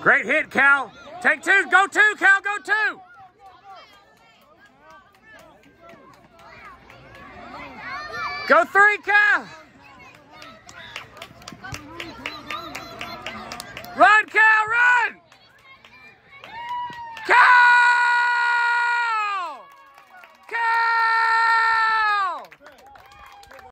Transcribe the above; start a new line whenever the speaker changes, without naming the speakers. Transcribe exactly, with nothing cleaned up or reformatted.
Great hit, Cal. Take two. Go two, Cal. Go two. Go three, Cal. Run, Cal.